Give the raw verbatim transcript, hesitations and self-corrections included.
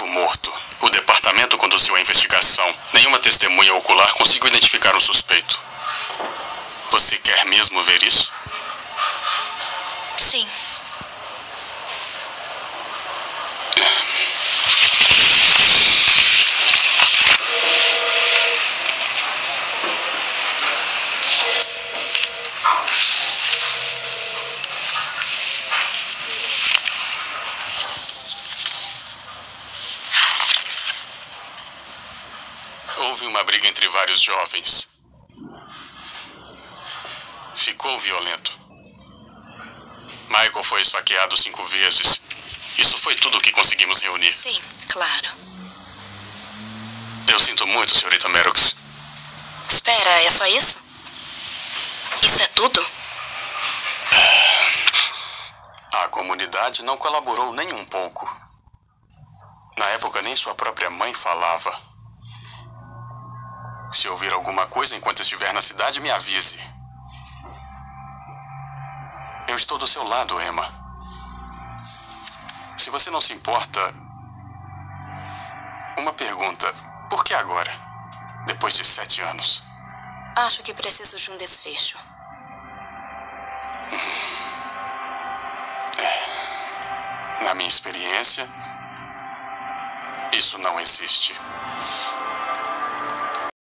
morto. O departamento conduziu a investigação. Nenhuma testemunha ocular conseguiu identificar um suspeito. Você quer mesmo ver isso? Sim. Houve uma briga entre vários jovens. Ficou violento. Michael foi esfaqueado cinco vezes. Isso foi tudo o que conseguimos reunir. Sim, claro. Eu sinto muito, senhorita Maddox. Espera, é só isso? Isso é tudo? A comunidade não colaborou nem um pouco. Na época, nem sua própria mãe falava. Se ouvir alguma coisa enquanto estiver na cidade, me avise. Eu estou do seu lado, Emma. Se você não se importa... Uma pergunta. Por que agora? Depois de sete anos? Acho que preciso de um desfecho. Na minha experiência, isso não existe.